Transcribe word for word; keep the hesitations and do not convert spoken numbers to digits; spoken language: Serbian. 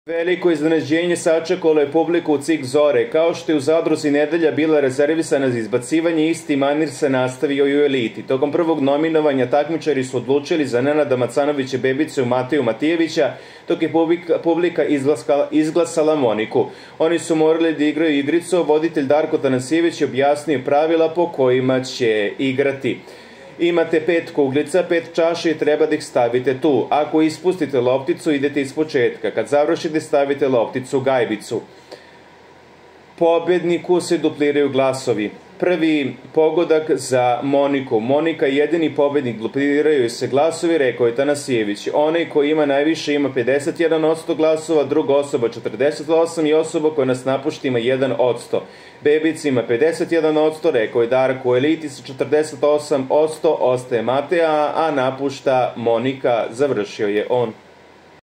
Veliko iznenađenje sačekalo je publiku u C I K Zore. Kao što je u Zadruzi nedelja bila rezervisana za izbacivanje, isti manir se nastavio i u Eliti. Tokom prvog nominovanja takmičari su odlučili za Nenada Macanovića Bebicu i Mateju Matijevića, dok je publika izglasala Moniku. Oni su morali da igraju igricu, voditelj Darko Tanasijević je objasnio pravila po kojima će igrati. Imate pet kuglica, pet čaša i treba da ih stavite tu. Ako ispustite lopticu, idete iz početka. Kad završite, stavite lopticu u gajbicu. Pobedniku se dupliraju glasovi. Prvi pogodak za Moniku. Monika je jedini pobednik, dupliraju se glasovi, rekao je Tanasijević. Onaj koji ima najviše ima pedeset jedan posto glasova, druga osoba četrdeset osam i osoba koja nas napušta ima jedan posto. Bebica ima pedeset jedan posto, rekao je Darko. U Eliti sa četrdeset osam posto ostaje Mateja, a napušta Monika, završio je on.